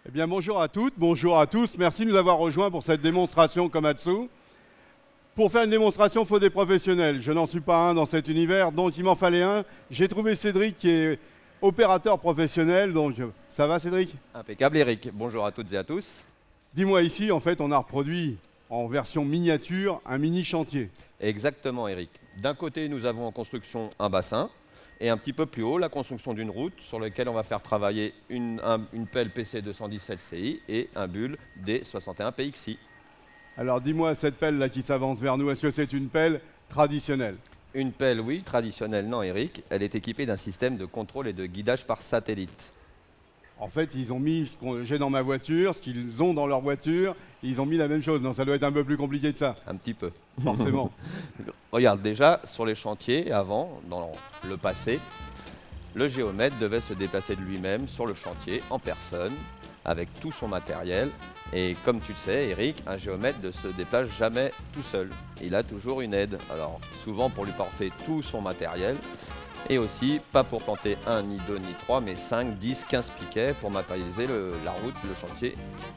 Eh bien, bonjour à toutes, bonjour à tous. Merci de nous avoir rejoints pour cette démonstration Komatsu. Pour faire une démonstration, il faut des professionnels. Je n'en suis pas un dans cet univers, donc il m'en fallait un. J'ai trouvé Cédric qui est opérateur professionnel. Donc, ça va Cédric? Impeccable Eric. Bonjour à toutes et à tous. Dis-moi ici, en fait, on a reproduit en version miniature un mini chantier. Exactement Eric. D'un côté, nous avons en construction un bassin et un petit peu plus haut, la construction d'une route sur laquelle on va faire travailler une pelle PC210 LCI et un bulle D61 PXI. Alors dis-moi, cette pelle là qui s'avance vers nous, est-ce que c'est une pelle traditionnelle? Une pelle, oui, traditionnelle, non Eric. Elle est équipée d'un système de contrôle et de guidage par satellite. En fait, ils ont mis ce que j'ai dans ma voiture, ce qu'ils ont dans leur voiture, ils ont mis la même chose. Non, ça doit être un peu plus compliqué que ça. Un petit peu. Forcément. Regarde, déjà, sur les chantiers, avant, dans le passé, le géomètre devait se déplacer de lui-même sur le chantier, en personne, avec tout son matériel. Et comme tu le sais, Eric, un géomètre ne se déplace jamais tout seul. Il a toujours une aide. Alors, souvent pour lui porter tout son matériel, et aussi, pas pour planter un, ni deux, ni trois, mais 5, 10, 15 piquets pour matérialiser la route, le chantier.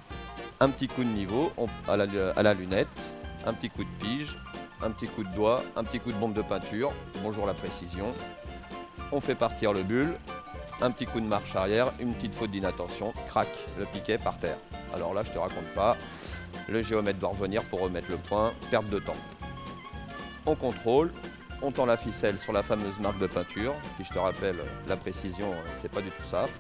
Un petit coup de niveau à la lunette, un petit coup de pige, un petit coup de doigt, un petit coup de bombe de peinture. Bonjour la précision. On fait partir le bulle, un petit coup de marche arrière, une petite faute d'inattention, crac, le piquet par terre. Alors là, je te raconte pas, le géomètre doit revenir pour remettre le point, perte de temps. On contrôle. On tend la ficelle sur la fameuse marque de peinture, qui je te rappelle, la précision, c'est pas du tout ça.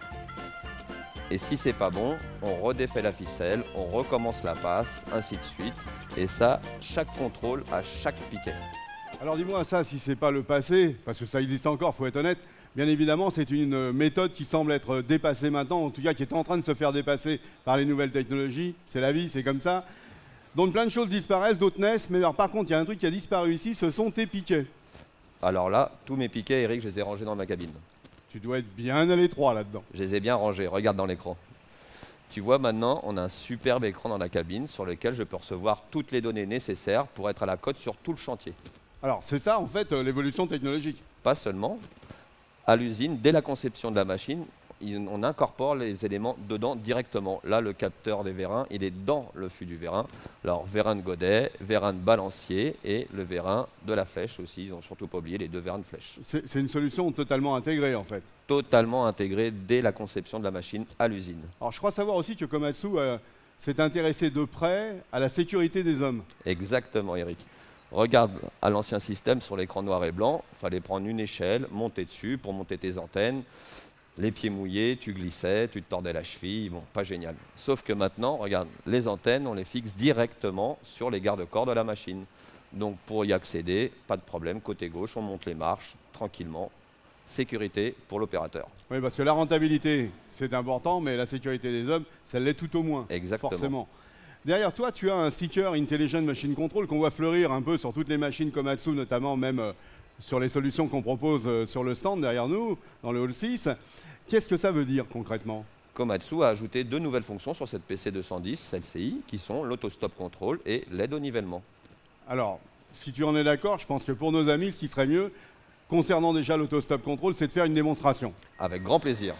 Et si c'est pas bon, on redéfait la ficelle, on recommence la passe, ainsi de suite. Et ça, chaque contrôle à chaque piquet. Alors dis-moi ça, si c'est pas le passé, parce que ça existe encore, faut être honnête, bien évidemment c'est une méthode qui semble être dépassée maintenant, en tout cas qui est en train de se faire dépasser par les nouvelles technologies. C'est la vie, c'est comme ça. Donc plein de choses disparaissent, d'autres naissent, mais alors, par contre il y a un truc qui a disparu ici, ce sont tes piquets. Alors là, tous mes piquets, Eric, je les ai rangés dans ma cabine. Tu dois être bien à l'étroit là-dedans. Je les ai bien rangés, regarde dans l'écran. Tu vois maintenant, on a un superbe écran dans la cabine sur lequel je peux recevoir toutes les données nécessaires pour être à la cote sur tout le chantier. Alors c'est ça en fait l'évolution technologique. Pas seulement, à l'usine, dès la conception de la machine, on incorpore les éléments dedans directement. Là, le capteur des vérins, il est dans le fût du vérin. Alors, vérin de godet, vérin de balancier et le vérin de la flèche aussi. Ils n'ont surtout pas oublié les deux vérins de flèche. C'est une solution totalement intégrée en fait. Totalement intégré dès la conception de la machine à l'usine. Alors, je crois savoir aussi que Komatsu s'est intéressé de près à la sécurité des hommes. Exactement, Eric. Regarde à l'ancien système sur l'écran noir et blanc, il fallait prendre une échelle, monter dessus pour monter tes antennes. Les pieds mouillés, tu glissais, tu te tordais la cheville, bon, pas génial. Sauf que maintenant, regarde, les antennes, on les fixe directement sur les garde-corps de la machine. Donc pour y accéder, pas de problème, côté gauche, on monte les marches tranquillement. Sécurité pour l'opérateur. Oui, parce que la rentabilité, c'est important, mais la sécurité des hommes, ça l'est tout au moins. Exactement. Forcément. Derrière toi, tu as un sticker Intelligent Machine Control qu'on voit fleurir un peu sur toutes les machines Komatsu, notamment même sur les solutions qu'on propose sur le stand derrière nous, dans le hall 6. Qu'est-ce que ça veut dire concrètement? Komatsu a ajouté deux nouvelles fonctions sur cette PC210 LCI qui sont l'autostop control et l'aide au nivellement. Alors, si tu en es d'accord, je pense que pour nos amis, ce qui serait mieux, concernant déjà l'autostop control, c'est de faire une démonstration. Avec grand plaisir.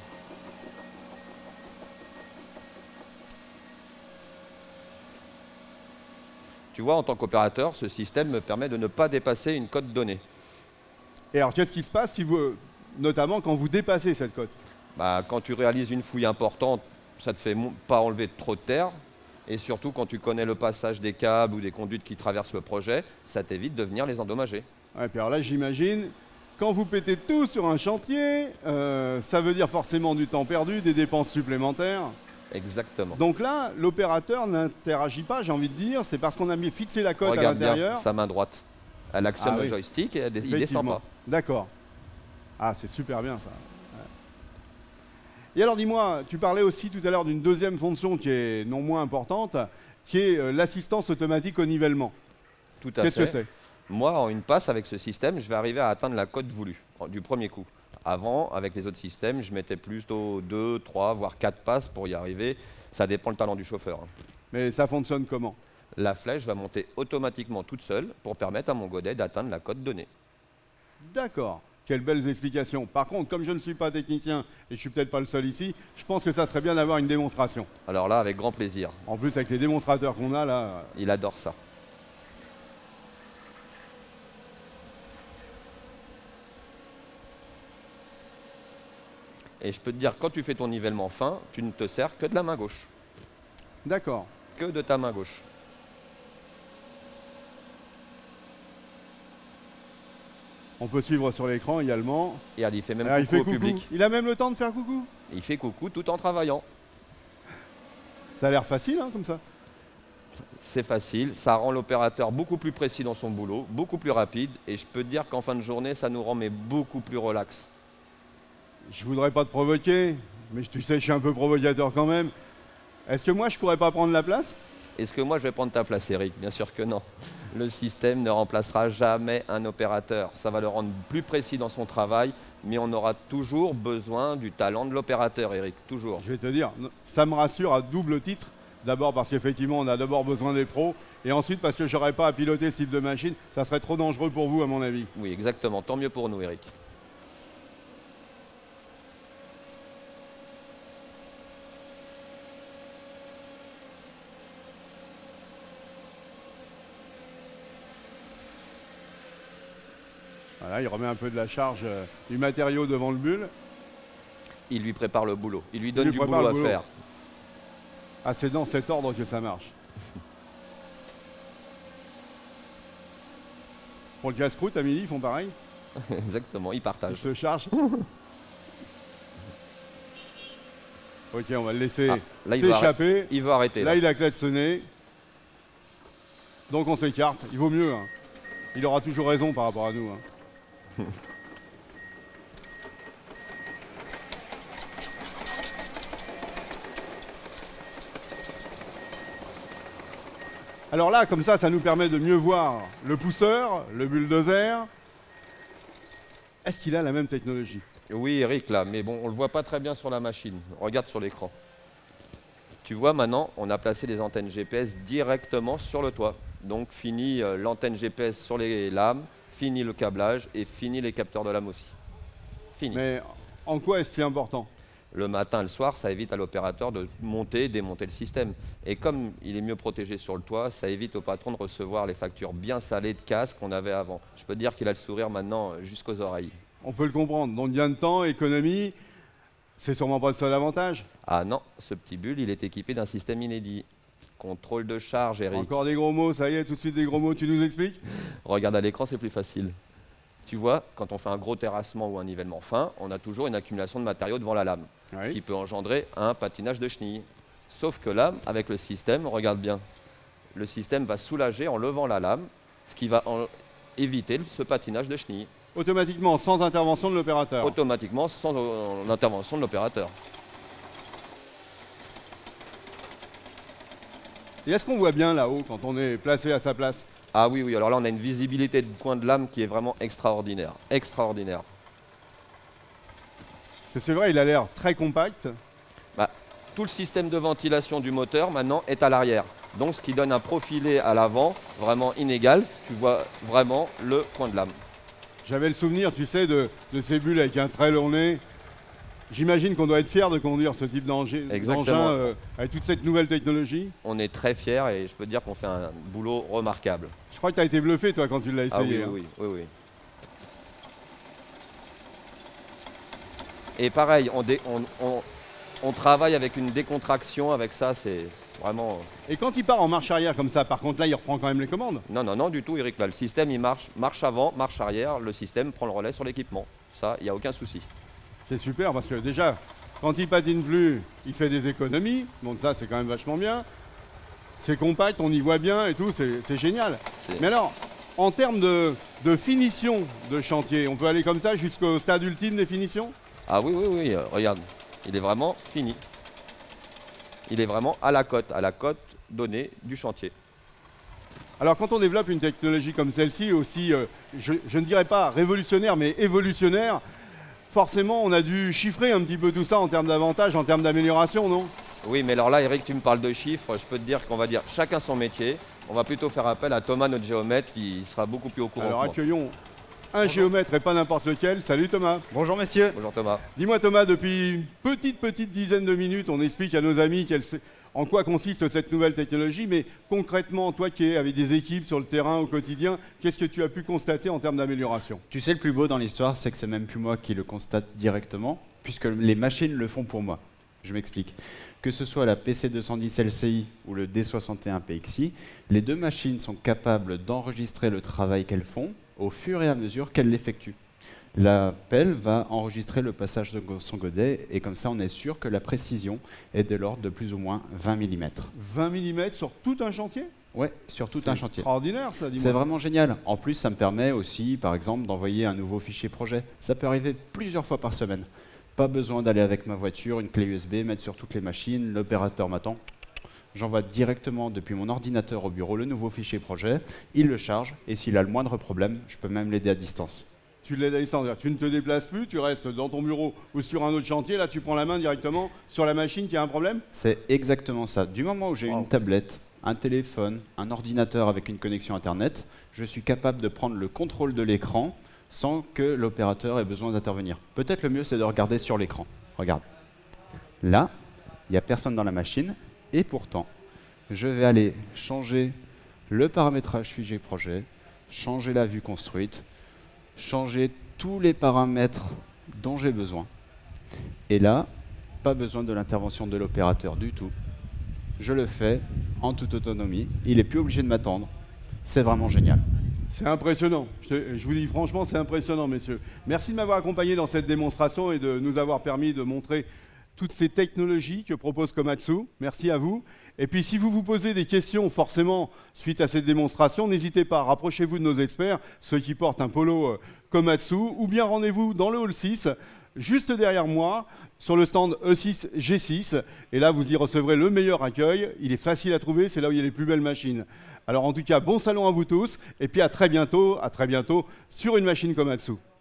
Tu vois, en tant qu'opérateur, ce système me permet de ne pas dépasser une cote donnée. Et alors, qu'est-ce qui se passe si vous, notamment quand vous dépassez cette cote? Bah, quand tu réalises une fouille importante, ça ne te fait pas enlever trop de terre. Et surtout, quand tu connais le passage des câbles ou des conduites qui traversent le projet, ça t'évite de venir les endommager. Ouais, puis alors là, j'imagine, quand vous pétez tout sur un chantier, ça veut dire forcément du temps perdu, des dépenses supplémentaires. Exactement. Donc là, l'opérateur n'interagit pas, j'ai envie de dire, c'est parce qu'on a mis fixé la cote à Regarde bien l'intérieur. sa main droite. Elle actionne le oui. joystick et il ne descend pas. D'accord. Ah, c'est super bien ça. Ouais. Et alors dis-moi, tu parlais aussi tout à l'heure d'une deuxième fonction qui est non moins importante, qui est l'assistance automatique au nivellement. Tout à fait. Qu'est-ce que c'est? Moi, en une passe avec ce système, je vais arriver à atteindre la cote voulue du premier coup. Avant, avec les autres systèmes, je mettais plutôt 2, 3, voire 4 passes pour y arriver. Ça dépend le talent du chauffeur. Mais ça fonctionne comment? La flèche va monter automatiquement toute seule pour permettre à mon godet d'atteindre la cote donnée. D'accord. quelles belles explications. Par contre, comme je ne suis pas technicien, et je ne suis peut-être pas le seul ici, je pense que ça serait bien d'avoir une démonstration. Alors là, avec grand plaisir. En plus, avec les démonstrateurs qu'on a là... Il adore ça. Et je peux te dire, quand tu fais ton nivellement fin, tu ne te sers que de la main gauche. D'accord. Que de ta main gauche. On peut suivre sur l'écran également. Et il fait même Alors, coucou il fait au coucou. public. Il a même le temps de faire coucou. Il fait coucou tout en travaillant. Ça a l'air facile, hein, comme ça. C'est facile, ça rend l'opérateur beaucoup plus précis dans son boulot, beaucoup plus rapide. Et je peux te dire qu'en fin de journée, ça nous rend mais beaucoup plus relax. Je voudrais pas te provoquer, mais tu sais, je suis un peu provocateur quand même. Est-ce que moi, je pourrais pas prendre la place? Est-ce que moi, je vais prendre ta place, Eric? Bien sûr que non. Le système ne remplacera jamais un opérateur. Ça va le rendre plus précis dans son travail, mais on aura toujours besoin du talent de l'opérateur, Eric, toujours. Je vais te dire, ça me rassure à double titre. D'abord parce qu'effectivement, on a d'abord besoin des pros, et ensuite parce que j'aurais pas à piloter ce type de machine. Ça serait trop dangereux pour vous, à mon avis. Oui, exactement. Tant mieux pour nous, Eric. Voilà, il remet un peu de la charge du matériau devant le bulle. Il lui prépare le boulot. Il lui donne lui du prépare boulot le à boulot. faire. Ah, c'est dans cet ordre que ça marche. Pour le casse-croûte, à midi, ils font pareil. Exactement, il Ils partage. se chargent. Ok, on va le laisser Ah, là, il va s'échapper. Il va arrêter. Là, il a klaxonné. Donc on s'écarte. Il vaut mieux. Hein. Il aura toujours raison par rapport à nous. Hein. Alors là, comme ça nous permet de mieux voir le pousseur, le bulldozer. Est-ce qu'il a la même technologie? Oui, Eric, là, mais bon, on ne le voit pas très bien sur la machine. Regarde sur l'écran. Tu vois, maintenant, on a placé les antennes GPS directement sur le toit. Donc, fini l'antenne GPS sur les lames, fini le câblage et fini les capteurs de lames aussi. Fini. Mais en quoi est-ce si important? Le matin et le soir, ça évite à l'opérateur de monter et démonter le système. Et comme il est mieux protégé sur le toit, ça évite au patron de recevoir les factures bien salées de casse qu'on avait avant. Je peux te dire qu'il a le sourire maintenant jusqu'aux oreilles. On peut le comprendre. Donc gain de temps, économie, c'est sûrement pas le seul avantage. Ah non, ce petit bulle, il est équipé d'un système inédit. Contrôle de charge, Eric. Encore des gros mots, ça y est, tout de suite des gros mots, tu nous expliques? Regarde à l'écran, c'est plus facile. Tu vois, quand on fait un gros terrassement ou un nivellement fin, on a toujours une accumulation de matériaux devant la lame, ce qui peut engendrer un patinage de chenilles. Sauf que là, avec le système, regarde bien, le système va soulager en levant la lame, ce qui va éviter ce patinage de chenilles. Automatiquement, sans intervention de l'opérateur. Automatiquement, sans intervention de l'opérateur. Et est-ce qu'on voit bien là-haut quand on est placé à sa place? Ah oui, oui, alors là on a une visibilité de coin de lame qui est vraiment extraordinaire. Extraordinaire. C'est vrai, il a l'air très compact. Bah, tout le système de ventilation du moteur maintenant est à l'arrière. Donc ce qui donne un profilé à l'avant vraiment inégal. Tu vois vraiment le coin de lame. J'avais le souvenir, tu sais, de ces bulles avec un très long nez. J'imagine qu'on doit être fier de conduire ce type d'engin avec toute cette nouvelle technologie. On est très fiers et je peux te dire qu'on fait un boulot remarquable. Je crois que tu as été bluffé, toi, quand tu l'as essayé. Ah oui, oui, oui, oui. Et pareil, on travaille avec une décontraction, avec ça, c'est vraiment... Et quand il part en marche arrière comme ça, par contre, là, il reprend quand même les commandes? Non, non, non, du tout, Eric. Là, le système, il marche avant, marche arrière. Le système prend le relais sur l'équipement. Ça, il n'y a aucun souci. C'est super parce que déjà, quand il patine plus, il fait des économies. Donc ça, c'est quand même vachement bien. C'est compact, on y voit bien et tout, c'est génial. Mais alors, en termes de finition de chantier, on peut aller comme ça jusqu'au stade ultime des finitions? Ah oui, oui, oui, regarde, il est vraiment fini. Il est vraiment à la cote donnée du chantier. Alors quand on développe une technologie comme celle-ci, aussi, je ne dirais pas révolutionnaire, mais évolutionnaire, forcément on a dû chiffrer un petit peu tout ça en termes d'avantages, en termes d'amélioration, non? Oui, mais alors là, Eric, tu me parles de chiffres, je peux te dire qu'on va dire chacun son métier. On va plutôt faire appel à Thomas, notre géomètre, qui sera beaucoup plus au courant. Alors que moi. accueillons un géomètre et pas n'importe lequel. Salut Thomas. Bonjour messieurs. Bonjour Thomas. Dis-moi Thomas, depuis une petite dizaine de minutes, on explique à nos amis en quoi consiste cette nouvelle technologie, mais concrètement, toi qui es avec des équipes sur le terrain au quotidien, qu'est-ce que tu as pu constater en termes d'amélioration? Tu sais, le plus beau dans l'histoire, c'est que c'est même plus moi qui le constate directement, puisque les machines le font pour moi. Je m'explique. Que ce soit la PC210 LCI ou le D61 PXI, les deux machines sont capables d'enregistrer le travail qu'elles font au fur et à mesure qu'elles l'effectuent. La pelle va enregistrer le passage de son godet et comme ça on est sûr que la précision est de l'ordre de plus ou moins 20 mm. 20 mm sur tout un chantier? Ouais, sur tout un chantier. C'est extraordinaire ça, dis-moi. C'est vraiment génial. En plus, ça me permet aussi, par exemple, d'envoyer un nouveau fichier projet. Ça peut arriver plusieurs fois par semaine. Pas besoin d'aller avec ma voiture, une clé USB, mettre sur toutes les machines, l'opérateur m'attend. J'envoie directement depuis mon ordinateur au bureau le nouveau fichier projet, il le charge et s'il a le moindre problème, je peux même l'aider à distance. Tu l'aides à distance, tu ne te déplaces plus, tu restes dans ton bureau ou sur un autre chantier, là tu prends la main directement sur la machine qui a un problème? C'est exactement ça. Du moment où j'ai une tablette, un téléphone, un ordinateur avec une connexion Internet, je suis capable de prendre le contrôle de l'écran sans que l'opérateur ait besoin d'intervenir. Peut-être le mieux, c'est de regarder sur l'écran. Regarde. Là, il n'y a personne dans la machine, et pourtant, je vais aller changer le paramétrage fichier projet, changer la vue construite, changer tous les paramètres dont j'ai besoin. Et là, pas besoin de l'intervention de l'opérateur du tout. Je le fais en toute autonomie. Il n'est plus obligé de m'attendre. C'est vraiment génial. C'est impressionnant. Je vous dis franchement, c'est impressionnant, messieurs. Merci de m'avoir accompagné dans cette démonstration et de nous avoir permis de montrer toutes ces technologies que propose Komatsu. Merci à vous. Et puis, si vous vous posez des questions, forcément, suite à cette démonstration, n'hésitez pas, rapprochez-vous de nos experts, ceux qui portent un polo Komatsu, ou bien rendez-vous dans le hall 6, juste derrière moi, sur le stand E6 G6. Et là, vous y recevrez le meilleur accueil. Il est facile à trouver, c'est là où il y a les plus belles machines. Alors en tout cas, bon salon à vous tous, et puis à très bientôt sur une machine Komatsu.